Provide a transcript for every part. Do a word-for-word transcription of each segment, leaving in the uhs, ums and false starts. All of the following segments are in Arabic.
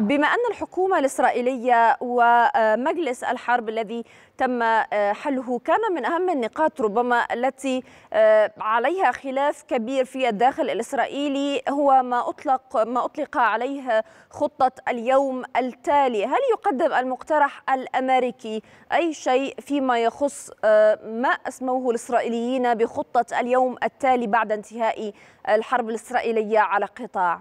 بما أن الحكومة الإسرائيلية ومجلس الحرب الذي تم حله كان من أهم النقاط ربما التي عليها خلاف كبير في الداخل الإسرائيلي هو ما أطلق ما أطلق عليه خطة اليوم التالي، هل يقدم المقترح الأمريكي أي شيء فيما يخص ما أسموه الإسرائيليين بخطة اليوم التالي بعد انتهاء الحرب الإسرائيلية على القطاع؟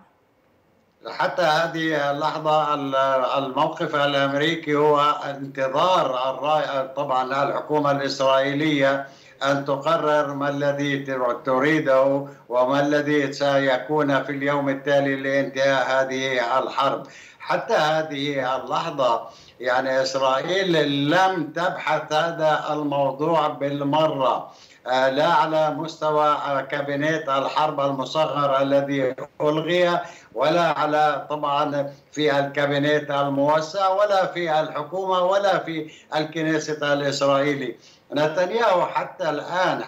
حتى هذه اللحظة الموقف الأمريكي هو انتظار الرأي طبعا الحكومة الإسرائيلية أن تقرر ما الذي تريده وما الذي سيكون في اليوم التالي لانتهاء هذه الحرب. حتى هذه اللحظة يعني إسرائيل لم تبحث هذا الموضوع بالمرة، لا على مستوى كابينت الحرب المصغر الذي ألغي، ولا على طبعا في الكابينت الموسع، ولا في الحكومة، ولا في الكنيسة الإسرائيلي. نتنياهو حتى الآن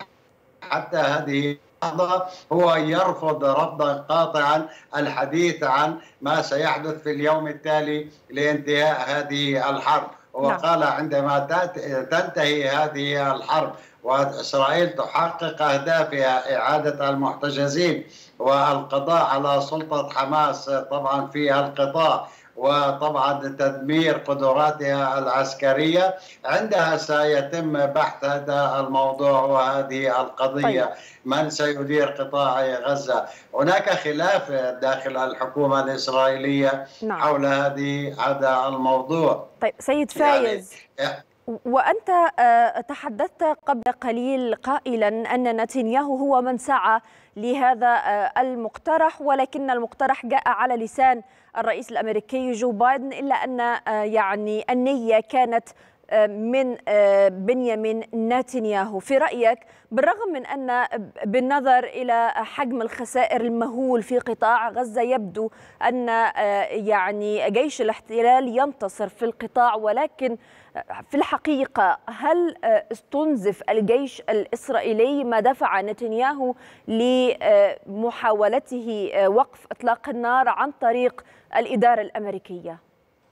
حتى هذه اللحظة هو يرفض رفضا قاطعا الحديث عن ما سيحدث في اليوم التالي لانتهاء هذه الحرب. وقال عندما تنتهي هذه الحرب وإسرائيل تحقق أهدافها إعادة المحتجزين والقضاء على سلطة حماس طبعا في القطاع، وطبعا تدمير قدراتها العسكرية، عندها سيتم بحث هذا الموضوع وهذه القضية. طيب. من سيدير قطاع غزة؟ هناك خلاف داخل الحكومة الإسرائيلية نعم. حول هذه هذا الموضوع. طيب سيد فايز، يعني وأنت تحدثت قبل قليل قائلا أن نتنياهو هو من سعى لهذا المقترح، ولكن المقترح جاء على لسان الرئيس الأمريكي جو بايدن، إلا أن يعني النية كانت من بنيامين نتنياهو. في رأيك بالرغم من أن بالنظر إلى حجم الخسائر المهول في قطاع غزة يبدو أن يعني جيش الاحتلال ينتصر في القطاع، ولكن في الحقيقة هل استنزف الجيش الإسرائيلي ما دفع نتنياهو لمحاولته وقف إطلاق النار عن طريق الإدارة الأمريكية؟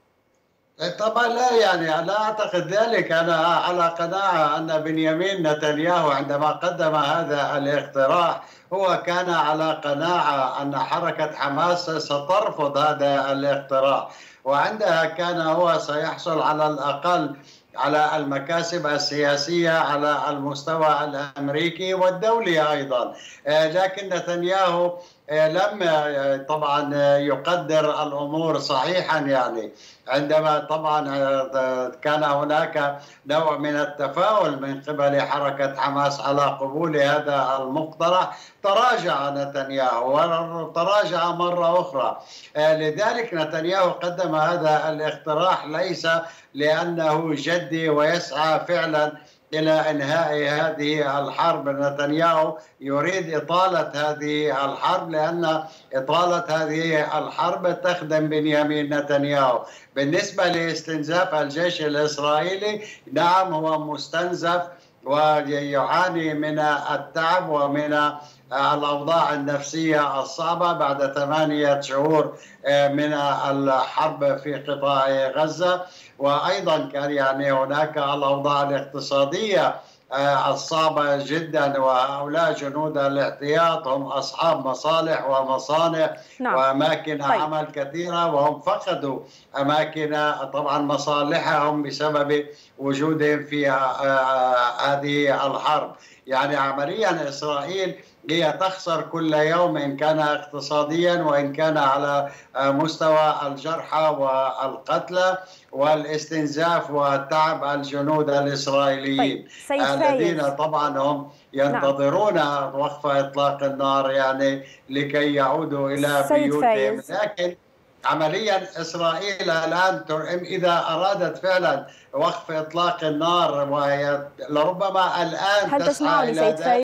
طبعا لا، يعني لا أعتقد ذلك. أنا على قناعة أن بنيامين نتنياهو عندما قدم هذا الاقتراح هو كان على قناعة أن حركة حماس سترفض هذا الاقتراح، وعندها كان هو سيحصل على الأقل على المكاسب السياسية على المستوى الأمريكي والدولي أيضا. لكن نتنياهو لم طبعا يقدر الأمور صحيحا، يعني عندما طبعا كان هناك نوع من التفاؤل من قبل حركة حماس على قبول هذا المقترح، تراجع نتنياهو وتراجع مرة أخرى. لذلك نتنياهو قدم هذا الاقتراح ليس لأنه جدي ويسعى فعلا إلى إنهاء هذه الحرب. نتنياهو يريد إطالة هذه الحرب، لأن إطالة هذه الحرب تخدم بنيامين نتنياهو. بالنسبة لاستنزاف الجيش الإسرائيلي، نعم هو مستنزف ويعاني من التعب ومن الأوضاع النفسية الصعبة بعد ثمانية شهور من الحرب في قطاع غزة، وأيضا كان يعني هناك الأوضاع الاقتصادية الصعبة جدا، وهؤلاء جنود الاحتياط هم أصحاب مصالح ومصانع نعم. وأماكن طيب. عمل كثيرة، وهم فقدوا أماكن طبعا مصالحهم بسبب وجودهم في هذه الحرب. يعني عمليا إسرائيل هي تخسر كل يوم، إن كان اقتصاديا وإن كان على مستوى الجرحى والقتلى والاستنزاف وتعب الجنود الإسرائيليين طيب. الذين طبعا هم ينتظرون نعم. وقف إطلاق النار يعني لكي يعودوا إلى بيوتهم. لكن عمليا إسرائيل الآن إذا أرادت فعلا وقف إطلاق النار ولربما الآن هل تسعى إلى ذلك.